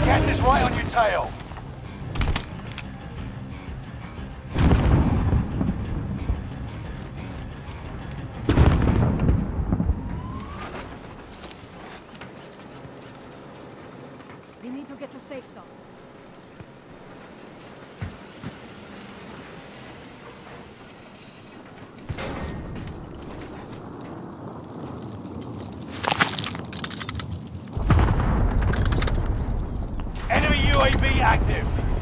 Gas is right on your tail. We need to get to safe zone. Enemy UAV active.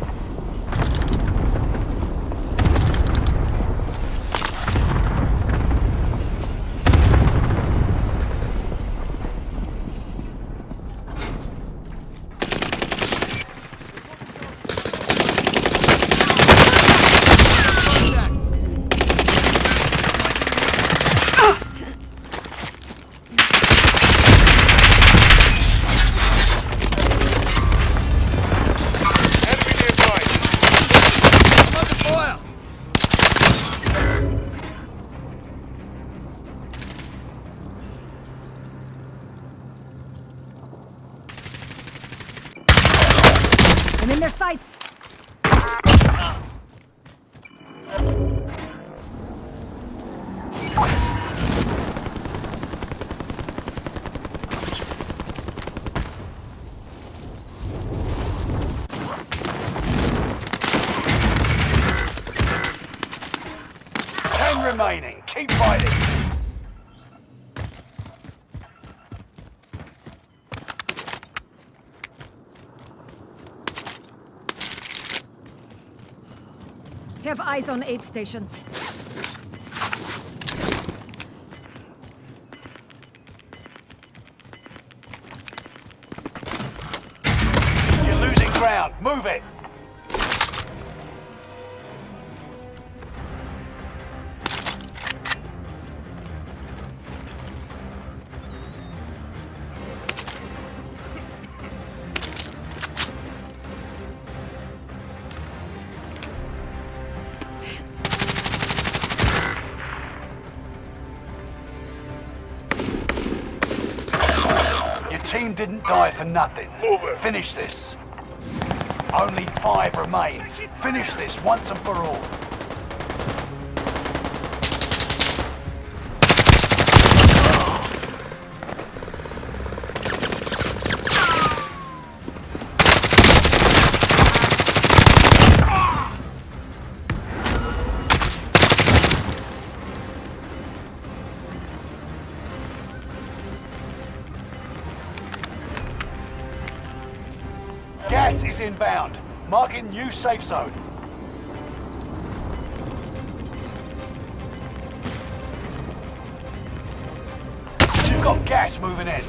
I'm in their sights. Ten remaining. Keep fighting. Have eyes on aid station. You're losing ground. Move it. Team didn't die for nothing. Finish this. Only 5 remain. Finish this once and for all. Gas is inbound. Marking new safe zone. You've got gas moving in.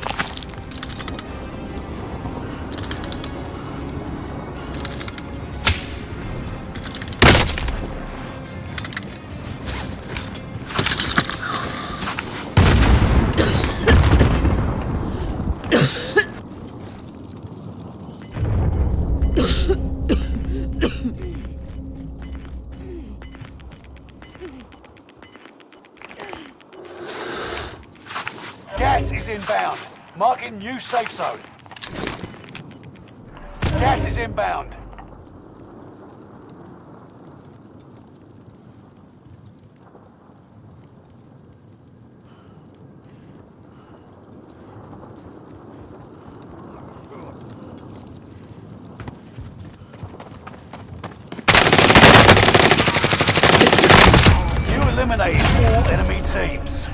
Gas is inbound. Marking new safe zone. Gas is inbound. You eliminated all enemy teams.